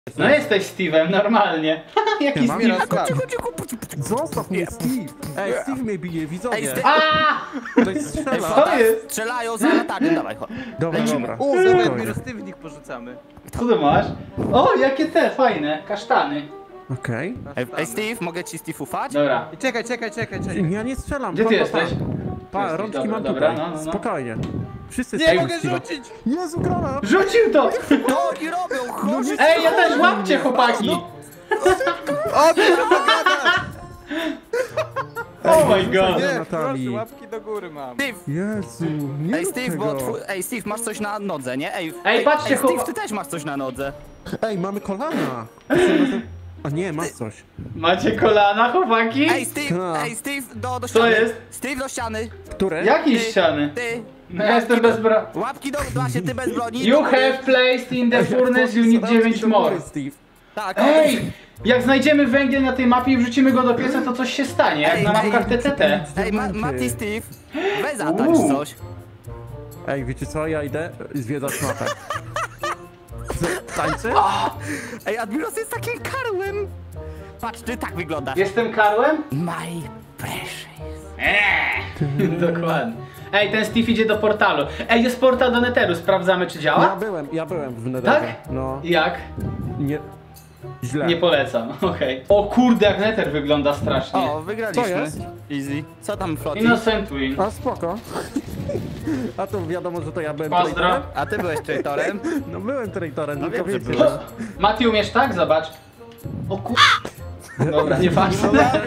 No jesteś Steve'em, normalnie. Jaki Steve? Zostaw mnie, Steve! Ej, Steve mnie bije, widzowie! Ej, Steve! Aaa! To jest strzela! Co jest? Strzelają za latarnią, dawaj, chodź. Dobra, Lecimy. dobra. O, nawet Spokojnie. mirostywy w nich porzucamy. Co tu masz? O, jakie te fajne, kasztany. Okej. Ej, Steve, mogę ci Steve ufać? Dobra. I czekaj. Ja nie strzelam. Gdzie ty pa. jesteś? Pa, Jesteś, rączki dobra, mam dobra, tutaj. no. Spokojnie. Wszyscy Nie strzelają mogę Steve'a. rzucić! Jezu, grana! Rzucił to! To oni robią, chodź! Ej, ja też łapcie, chłopaki! O, bierze pogada! Oh my god! Nie, Natalii. proszę, łapki do góry mam. Steve! Jezu, nie Ej, rób Steve, tego. bo Ej, Steve, masz coś na nodze, nie? Ej, patrzcie, Steve, ty też masz coś na nodze. Ej, mamy kolana! A nie, masz coś. Macie kolana, chłopaki? Ej, Steve, do Co ściany. jest? Steve, do ściany. Które? Jakiej Ty, ściany? Ty. No ja jestem bez broni. Łapki do, właśnie ty bez broni. You have placed in the furnace unit 9 more. Steve. Tak, Ej! Jak znajdziemy węgiel na tej mapie i wrzucimy go do pieca, to coś się stanie, jak Ej, na ej, mapkach TTT. Ej, Mati, Steve, weź zatańcz coś. Ej, wiecie co? Ja idę zwiedzać mapę. Tańczy? Ej, Admiros jest takim karłem. Patrz, ty tak wyglądasz. Jestem Karłem? My precious. Dokładnie. Ej, ten Steve idzie do portalu. Ej, jest portal do Netheru, sprawdzamy czy działa? Ja byłem w Netherze. Tak? No, Jak? nie... Źle. Nie polecam, okej. O kurde, jak Nether wygląda strasznie. O, wygraliśmy. Co jest? Easy. Co tam, Flotti? Innocent win. A spoko. A to wiadomo, że to ja byłem Pozdro. traitorem? A ty byłeś traitorem? No byłem traitorem, No tylko wiem, że wiecie. byłeś. Mati, umiesz tak? Zobacz. O kur... Dobra, nieważne.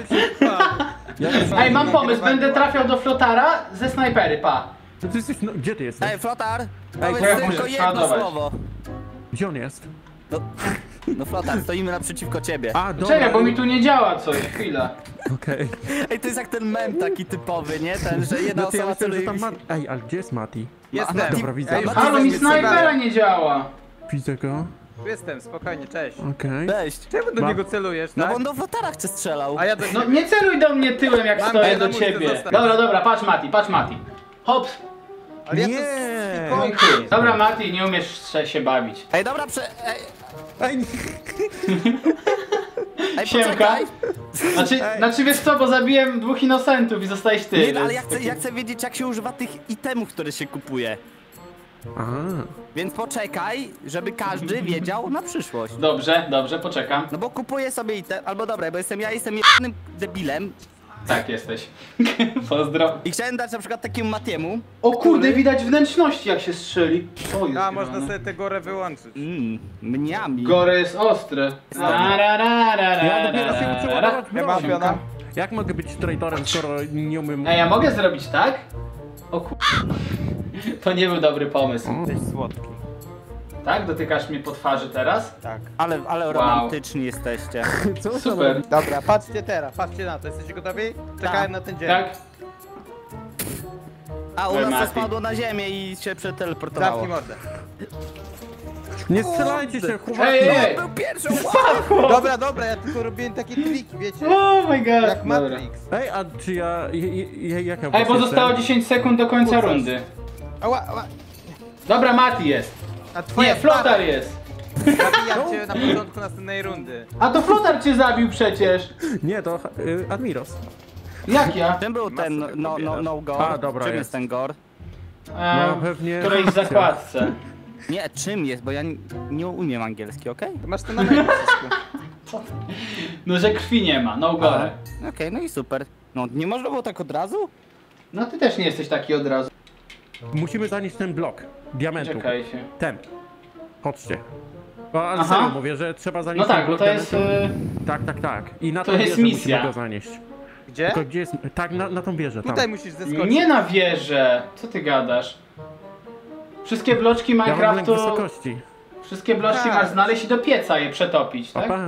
Ej, mam pomysł, będę trafiał do flotara ze snajpery, pa. No ty jesteś, no, gdzie ty jesteś? Ej, Flotar, to powiedz ja tylko muszę jedno przeładować. słowo. Gdzie on jest? No Flotar, stoimy naprzeciwko ciebie. A, dobra. Czekaj, bo mi tu nie działa coś, chwila. Okej. Ej, to jest jak ten mem taki typowy, nie? Ten, że jedna No to ja osoba myślałem, że celuje... tam Ej, ale gdzie jest Mati? Jestem. Dobra, widzę. Ej, Halo, mi snajpera nie działa. Widzę go. Jestem, spokojnie, cześć. Okej. Cześć. Czemu do niego celujesz, No tak? bo on do Flotara chce strzelał. A ja do... No nie celuj do mnie tyłem, jak Mam stoję jedną do muszkę ciebie. zostawić. Dobra, patrz Mati. Hops. Ale ja to... Nie! No i chuj. Dobra, Mati, nie umiesz się bawić. Ej, dobra, Ej, Ej, Siemka. poczekaj. Znaczy wiesz co, bo zabiłem 2 innocentów i zostałeś ty. Nie, no, ale więc ja chcę wiedzieć, jak się używa tych itemów, które się kupuje. A, Więc poczekaj, żeby każdy wiedział na przyszłość. Dobrze, poczekam. No bo kupuję sobie item, albo dobra, bo ja jestem jednym debilem Tak, jesteś. Pozdro. i chciałem dać na przykład takiemu Matiemu. O kurde, widać wnętrzności jak się strzeli. O, jest A, można zjebane. sobie tę gorę wyłączyć. Mniami. Gory jest ostry. ja dopiero się uczyłem ładować Ja mam broń. piona. Jak mogę być traitorem, skoro nie umiem... Ej, ja mogę zrobić tak? O kur... To nie był dobry pomysł. Jesteś słodki. Tak? Dotykasz mnie po twarzy teraz? Tak. Ale romantyczni jesteście. Co za- Super. Dobra, patrzcie teraz, patrzcie na to. Jesteście gotowi? Czekałem na ten dzień. Tak? A u Oj, nas to Mati. spadło na ziemię i się przeteleportowało. Zamknij mordę. Nie strzelajcie się, chłopaki! Ej! Był pierwszy, Spadło! Dobra, ja tylko robiłem takie triki, wiecie? Oh my god. Jak Dobra. Matrix. Ej, a czy jaka Ej, bo was zostało jestem? 10 sekund do końca rundy. Ała. Dobra, Mati jest. A twoja Nie, Flotar stara. jest. Zabijam cię na początku następnej rundy. A to Flotar cię zabił przecież. Nie, to Admiros. Jak ja? Czym był ten no gore? A, dobra, Czym jest. jest ten gore? No, pewnie- W którejś zakładce. Nie, czym jest, bo ja nie umiem angielski, okej? Masz to na mojej przycisku. No, że krwi nie ma, no gore. Okej, no i super. No, nie można było tak od razu? No ty też nie jesteś taki od razu. Musimy zanieść ten blok diamentu. Czekajcie. Ten. Chodźcie. O, ale Aha. serio mówię, że trzeba No zanieść tak, ten bo blok to jest... diamentu. Tak. I na to tą jest wieżę misja. musimy go zanieść. Gdzie? Tylko gdzie jest... Tak, na tą wieżę, tam. Tutaj musisz zeskoczyć. Nie na wieżę. Co ty gadasz? Wszystkie bloczki Ja mam lęk Minecraftu... wysokości. Wszystkie bloczki Tak. masz znaleźć i do pieca je przetopić, tak? Pa.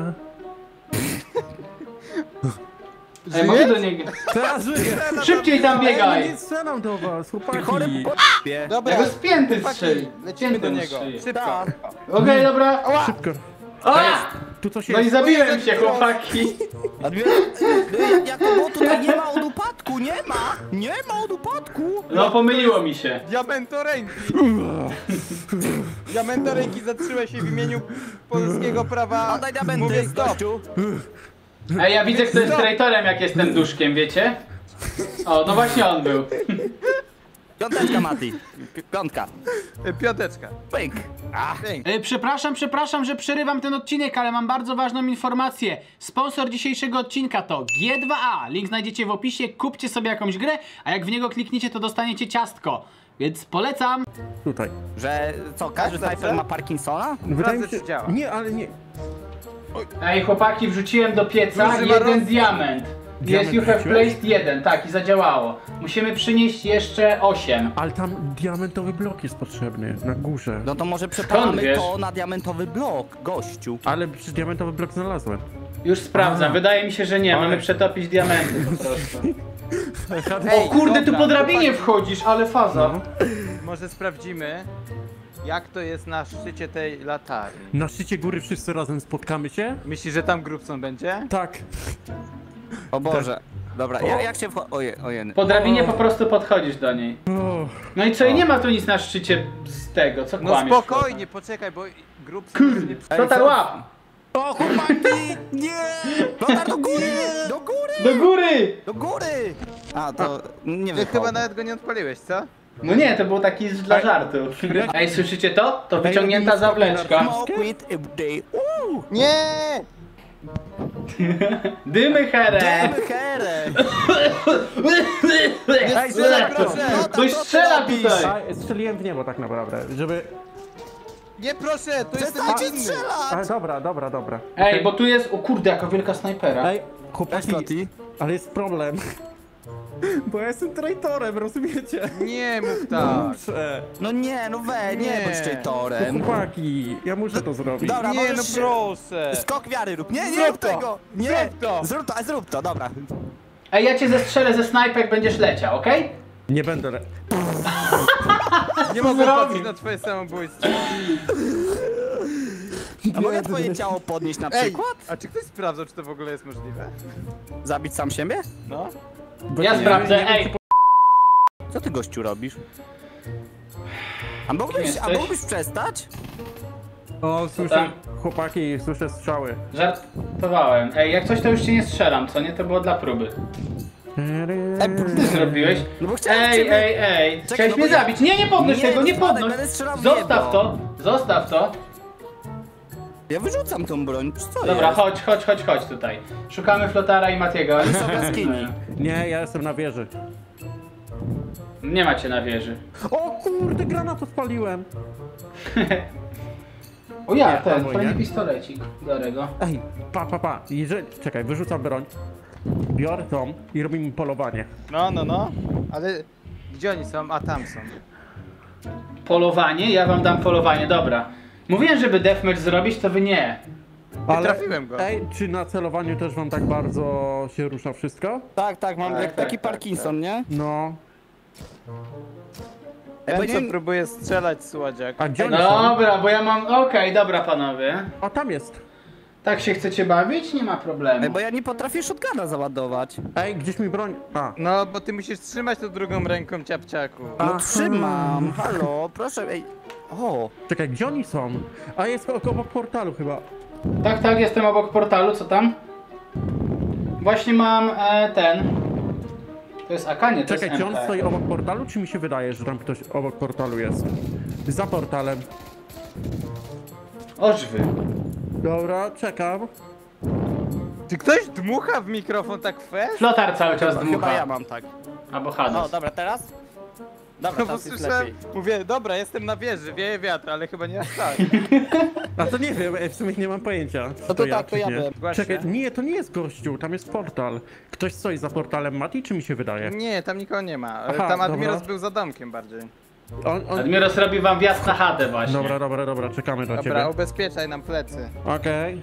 Ej, mogę do niego... Teraz żyję! Szybciej tam Ej, biegaj! nie strzelam do was, chłopaki! Chory p***ie. Dobra, Ja go spięty chłopaki, strzeli. lecimy do Spięty niego. strzeli. Szybko. Okej, dobra. Szybko. A! Tu coś No i jest. zabiłem cię, chłopaki. Jak to było tutaj nie ma od upadku, nie ma! Nie ma od upadku! No pomyliło mi się. Diamentoręki. Diamenta ręki zatrzymaj się w imieniu polskiego prawa. Oddaj diamenty, Mówię stop. gościu. Ej, ja widzę, kto jest traitorem, jak jestem duszkiem, wiecie? O, no właśnie on był. Piąteczka, Mati. Piątka. Piąteczka. Pyk. Przepraszam, że przerywam ten odcinek, ale mam bardzo ważną informację. Sponsor dzisiejszego odcinka to G2A. Link znajdziecie w opisie, kupcie sobie jakąś grę, a jak w niego klikniecie, to dostaniecie ciastko. Więc polecam. Tutaj. Że co, każdy Tak, snajper dobrze? ma Parkinsona? Wydaje mi się... Sprawdzę, czy działa. Nie, ale nie. Ej, chłopaki, wrzuciłem do pieca Duży jeden warunek. diament. Diament Jest you have wrzuciłeś? placed 1, tak, i zadziałało. Musimy przynieść jeszcze 8. Ale tam diamentowy blok jest potrzebny, na górze. No to może przepalamy wiesz? to na diamentowy blok, gościu. Ale przecież diamentowy blok znalazłem. Już sprawdzam, A. wydaje mi się, że nie, Ale- mamy przetopić diamenty po prostu. Ej, O kurde, tu dobra, po drabinie chłopaki, wchodzisz, ale faza. No. Może sprawdzimy, jak to jest na szczycie tej latarni. Na szczycie góry wszyscy razem spotkamy się? Myślisz, że tam Grubson będzie? Tak. O Boże. Dobra, jak się ojej. Po drabinie po prostu podchodzisz do niej. O, No i co, i nie ma tu nic na szczycie z tego, co No kłamiesz? spokojnie, poczekaj, bo Grubson może nie To tak łap! O, chłopaki! Nie! Lotar do góry! Do góry! Do góry! Do góry! A, to nie Ty wiem. chyba nawet go nie odpaliłeś, co? No nie, to był taki dla żartu. Ej, słyszycie to? To wyciągnięta zawleczka. Smoke with a day. Nie! Dymy here! Dajmy herę! Nie strzelaj, proszę! Ktoś strzela tutaj! a, strzeliłem w niebo tak naprawdę, żeby... Nie proszę, to jestem Przestańcie niewinny! strzelać! Ale dobra. Ej, bo tu jest, o kurde, jaka wielka snajpera. Ej, chłopaki, ale jest problem. Bo ja jestem traitorem, rozumiecie? Nie mów tak! Muszę. No nie, no nie Nie. bądź traitorem. Chłopaki, ja muszę to zrobić. Dobra, Nie, no możesz się- proszę! Skok wiary rób. Nie, nie Zrób rób to. tego! Nie! Zrób to. Zrób to, dobra. Ej, ja cię zestrzelę ze snajpek, będziesz leciał, okej? Nie będę... Nie mogę zrobił? patrzeć na twoje samobójstwo. A mogę twoje ciało podnieść na Ej, przykład? a czy ktoś sprawdzał, czy to w ogóle jest możliwe? Zabić sam siebie? No. Ja sprawdzę, ej. Co ty, gościu, robisz? A Kim mógłbyś jesteś? przestać? O, słyszę... tam? Chłopaki, słyszę strzały. Żartowałem. Ej, jak coś to już cię nie strzelam, co nie? To było dla próby. Ty zrobiłeś? No bo chciałem Ej, ciebie... ej, Czekaj, chciałeś no mnie bo ja- zabić. Nie podnoś Nie, tego, nie spadaj, podnoś. będę strzelał w Zostaw niebo. to, zostaw to. Ja wyrzucam tą broń, co Dobra, jest? chodź tutaj. Szukamy Flotara i Matiego. Oni są jaskini. Nie, ja jestem na wieży. Nie macie na wieży. O kurde, granat odpaliłem. O ja, Nie, ten, mój, fajny nie? pistolecik. Biorę go. Ej, pa. Jeżeli... Czekaj, wyrzucam broń. Biorę tą i robimy polowanie. No. Ale gdzie oni są? A tam są. Polowanie? Ja wam dam polowanie, dobra. Mówiłem, żeby deathmatch zrobić, to wy nie. trafiłem go. Ej, czy na celowaniu też wam tak bardzo się rusza wszystko? Tak, mam Tak, taki tak, Parkinson, nie? No. Ten, co próbuje strzelać, słodziak. A gdzie oni są? Dobra, bo ja mam... Okej, dobra panowie. O, tam jest. Tak się chcecie bawić? Nie ma problemu. Bo ja nie potrafię shotguna załadować. Ej, gdzieś mi broń... A. No, bo ty musisz trzymać to drugą ręką, ciapciaku. No Aha. trzymam, halo, proszę, ej. O, Czekaj, gdzie oni są? A jest obok portalu chyba. Tak, jestem obok portalu, co tam? Właśnie mam ten... To jest AK, nie? To Czekaj, jest czy on MP. stoi obok portalu, czy mi się wydaje, że tam ktoś obok portalu jest? Za portalem. Ożwy. Dobra, czekam. Czy ktoś dmucha w mikrofon tak fest? Flotar cały czas chyba dmucha. ja mam tak. Albo O, Hados. dobra, teraz? Dobra, No bo teraz jest słyszałem, lepiej. mówię, dobra, jestem na wieży, wieje wiatr, ale chyba nie aż tak. A to nie wiem, w sumie nie mam pojęcia. czy No to tak, czy to ja nie. byłem. Właśnie. Czekaj, nie, to nie jest gościu, tam jest portal. Ktoś stoi za portalem Mati, czy mi się wydaje? Nie, tam nikogo nie ma. Aha, Tam Admiros dobra. był za domkiem bardziej. On... Admiros robi wam wjazd na chatę właśnie. Dobra, czekamy na Dobra, ciebie. ubezpieczaj nam plecy. Okej.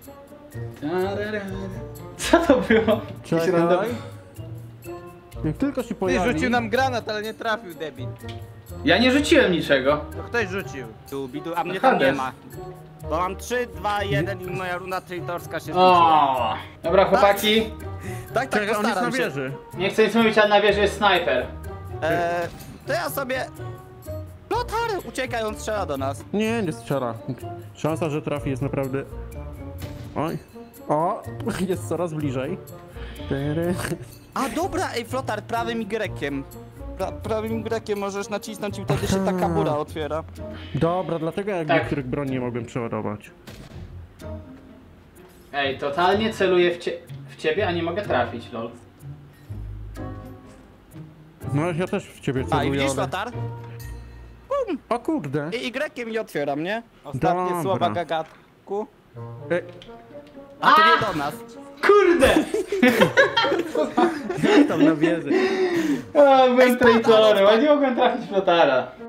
Co to było? Jakiś random- Czekaj. Jak tylko się Ty pojawi... rzucił nam granat, ale nie trafił, debil. Ja nie rzuciłem niczego. To ktoś rzucił. Bidu, a mnie tam nie Hades. ma. Bo mam 3, 2, 1 i moja runda traitorska się skończyła. O, dobra chłopaki. Tak, Czekaj, on jest na postaram się. wieży. Nie chcę nic mówić, ale na wieży jest snajper. To ja sobie... flotarem! Uciekaj, on strzela do nas. Nie strzela. Szansa, że trafi jest naprawdę... Oj. O, jest coraz bliżej. A dobra, ej, flotar, prawym Y-kiem. Prawym Y-kiem możesz nacisnąć i wtedy się ta kabura otwiera. Dobra, dlatego jak Tak. niektórych broni nie mogłem przeładować. Ej, totalnie celuję w ciebie, a nie mogę trafić, lol. No ja też w ciebie A, i celuję, widzisz ale... flotar? O kurde. I Y-kiem i otwieram, nie? Ostatnie Dobra. słowa gagatku. E, A to nie do nas. Kurde! tam na wieży. O, byłem traitorem, a nie mogłem trafić flotara.